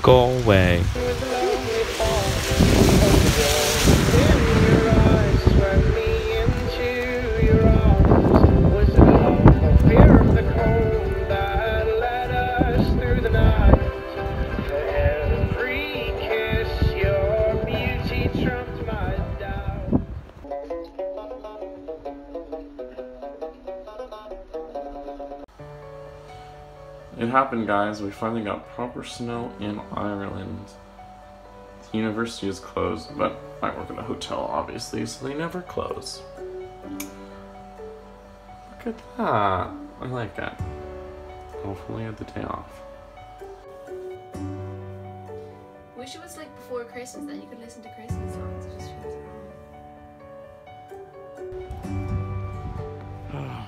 Galway. It happened, guys. We finally got proper snow in Ireland. The university is closed, but I work at a hotel, obviously, so they never close. Look at that. I like it. Hopefully I had the day off. Wish it was like before Christmas, then you could listen to Christmas songs. It just feels wrong.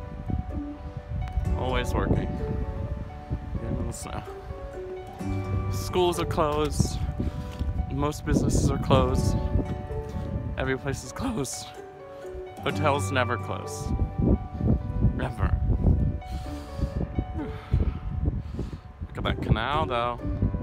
Always working. In the snow. Schools are closed. Most businesses are closed. Every place is closed. Hotels never close. Ever. Look at that canal, though.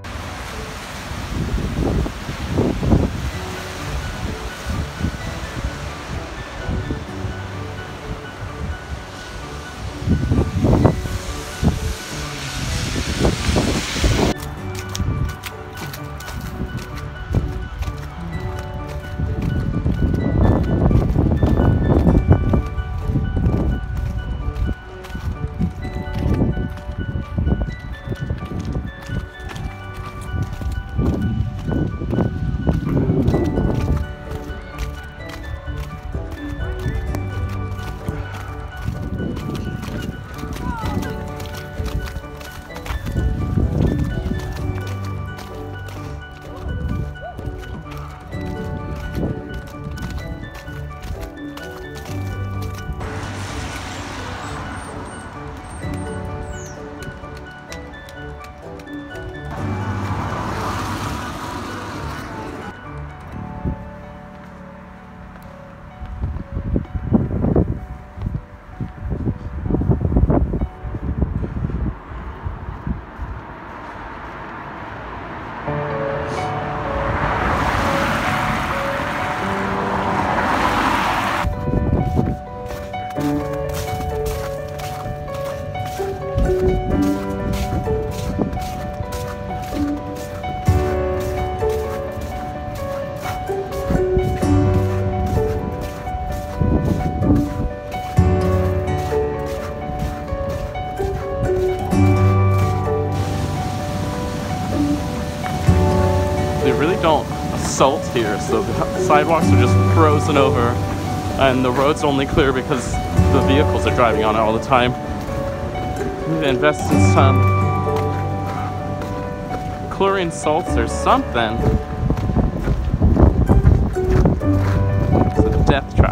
They really don't salt here, so the sidewalks are just frozen over and the road's only clear because the vehicles are driving on it all the time. We need to invest in some chlorine salts or something. It's a death trap.